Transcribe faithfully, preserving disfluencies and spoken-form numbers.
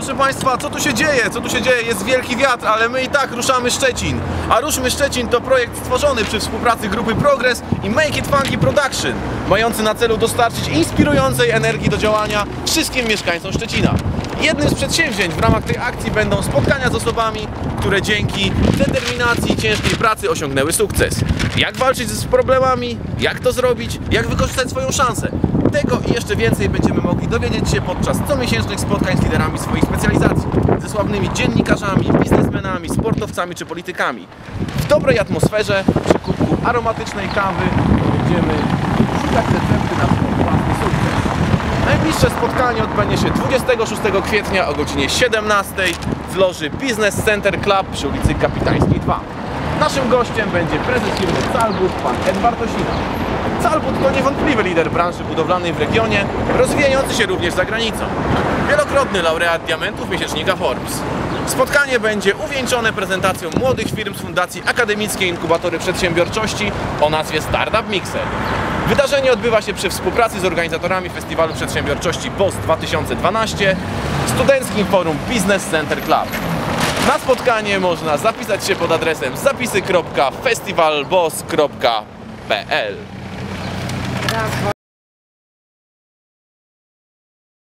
proszę Państwa, co tu się dzieje? Co tu się dzieje? Jest wielki wiatr, ale my i tak ruszamy Szczecin. A Ruszmy Szczecin to projekt stworzony przy współpracy grupy Progress i Make It Funky Production, mający na celu dostarczyć inspirującej energii do działania wszystkim mieszkańcom Szczecina. Jednym z przedsięwzięć w ramach tej akcji będą spotkania z osobami, które dzięki determinacji i ciężkiej pracy osiągnęły sukces. Jak walczyć z problemami, jak to zrobić, jak wykorzystać swoją szansę. Tego i jeszcze więcej będziemy mogli dowiedzieć się podczas comiesięcznych spotkań z liderami swoich specjalizacji, ze sławnymi dziennikarzami, biznesmenami, sportowcami czy politykami. W dobrej atmosferze, przy kubku aromatycznej kawy będziemy szukać recepty na swój własny sukces. Najbliższe spotkanie odbędzie się dwudziestego szóstego kwietnia o godzinie siedemnastej w loży Business Center Club przy ulicy Kapitańskiej dwa. Naszym gościem będzie prezes firmy Calbut, pan Ed Bartosina. Calbut to niewątpliwy lider branży budowlanej w regionie, rozwijający się również za granicą. Wielokrotny laureat diamentów miesięcznika Forbes. Spotkanie będzie uwieńczone prezentacją młodych firm z Fundacji Akademickiej Inkubatory Przedsiębiorczości o nazwie Startup Mixer. Wydarzenie odbywa się przy współpracy z organizatorami Festiwalu Przedsiębiorczości B O S dwa tysiące dwanaście, Studenckim Forum Business Center Club. Na spotkanie można zapisać się pod adresem zapisy kropka festiwal bos kropka p l. Brawo.